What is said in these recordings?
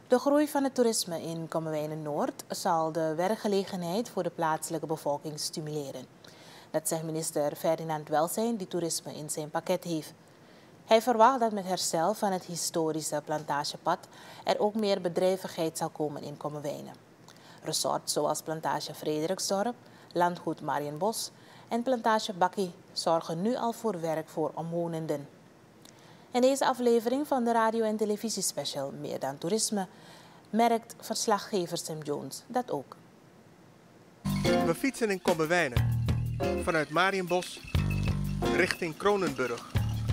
De groei van het toerisme in Kommerwijnen-Noord zal de werkgelegenheid voor de plaatselijke bevolking stimuleren. Dat zegt minister Ferdinand Welsijn, die toerisme in zijn pakket heeft. Hij verwacht dat met herstel van het historische plantagepad er ook meer bedrijvigheid zal komen in Kommerwijnen. Resorts zoals plantage Frederiksdorp, landgoed Marienbos en plantage Bakkie zorgen nu al voor werk voor omwonenden. In deze aflevering van de radio- en televisiespecial Meer dan Toerisme merkt verslaggever Sam Jones dat ook. We fietsen in Kommerwijnen, vanuit Marienbos richting Kronenburg.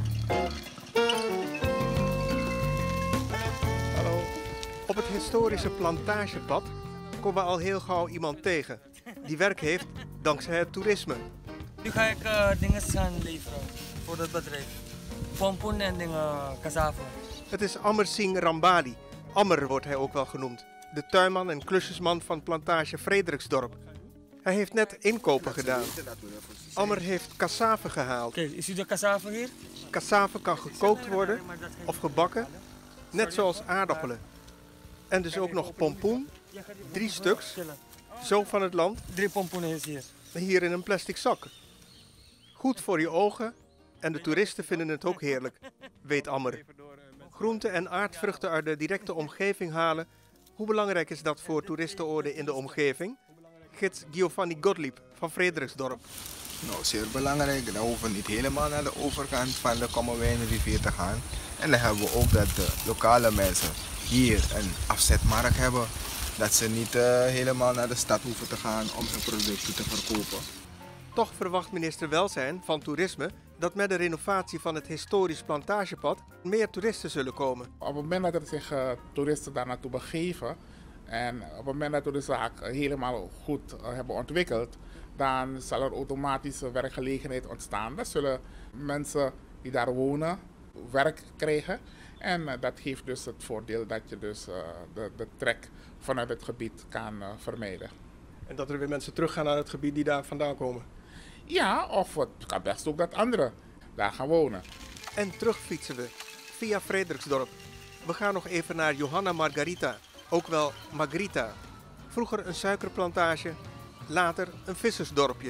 Hallo. Op het historische plantagepad komen we al heel gauw iemand tegen die werk heeft dankzij het toerisme. Nu ga ik dingen gaan leveren voor het bedrijf. Pompoen en dingen, cassave. Het is Amr Singh Rambali. Amr wordt hij ook wel genoemd. De tuinman en klusjesman van plantage Frederiksdorp. Hij heeft net inkopen gedaan. Amr heeft cassave gehaald. Kijk, is u de cassave hier? Cassave kan gekookt worden of gebakken, net zoals aardappelen. En dus ook nog pompoen, 3 stuks, zo van het land. 3 pompoenen is hier. Hier in een plastic zak. Goed voor je ogen en de toeristen vinden het ook heerlijk, weet Amr. Groenten en aardvruchten uit de directe omgeving halen. Hoe belangrijk is dat voor toeristenoorden in de omgeving? Gids Giovanni Gottlieb van Frederiksdorp. Nou, zeer belangrijk. Dan hoeven we niet helemaal naar de overkant van de Kommerwijnenrivier te gaan. En dan hebben we ook dat de lokale mensen hier een afzetmarkt hebben. Dat ze niet helemaal naar de stad hoeven te gaan om hun producten te verkopen. Toch verwacht minister Welsijn van Toerisme dat met de renovatie van het historisch plantagepad meer toeristen zullen komen. Op het moment dat er zich toeristen daar naartoe begeven en op het moment dat we de zaak helemaal goed hebben ontwikkeld, dan zal er automatisch werkgelegenheid ontstaan. Dan zullen mensen die daar wonen werk krijgen en dat geeft dus het voordeel dat je dus de trek vanuit het gebied kan vermijden. En dat er weer mensen teruggaan naar het gebied die daar vandaan komen. Ja, of het kan best ook dat anderen daar gaan wonen. En terug fietsen we via Frederiksdorp. We gaan nog even naar Johanna Margarita, ook wel Margarita. Vroeger een suikerplantage, later een vissersdorpje.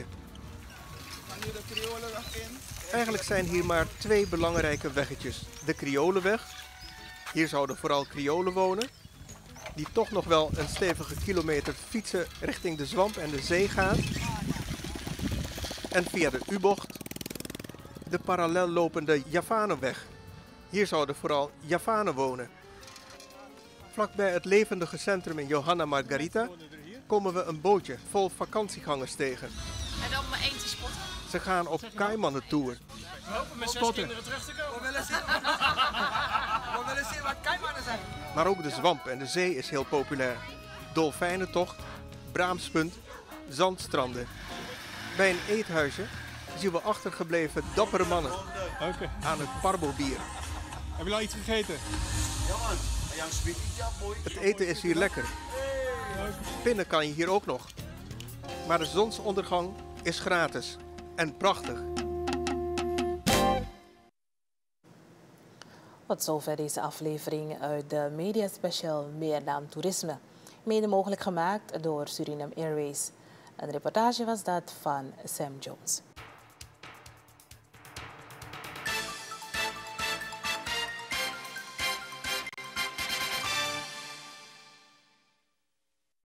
Eigenlijk zijn hier maar 2 belangrijke weggetjes. De Kriolenweg, hier zouden vooral Kriolen wonen, die toch nog wel een stevige kilometer fietsen richting de Zwamp en de zee gaan. En via de U-bocht de parallel lopende Javanenweg. Hier zouden vooral Javanen wonen. Vlakbij het levendige centrum in Johanna Margarita komen we een bootje vol vakantiegangers tegen. En dan maar eentje spotten. Ze gaan op Kaimannentour. We hopen met 6 kinderen terug te komen. We willen zien wat kaimannen zijn. Maar ook de Zwamp en de zee is heel populair. Dolfijnentocht, Braamspunt, zandstranden. Bij een eethuisje zien we achtergebleven dappere mannen aan het parbobier. Heb je al iets gegeten? Ja man, Het eten is hier lekker. Pinnen kan je hier ook nog. Maar de zonsondergang is gratis en prachtig. Tot zover deze aflevering uit de Media Special Meer dan Toerisme. Mede mogelijk gemaakt door Suriname Airways. Een reportage was dat van Sam Jones.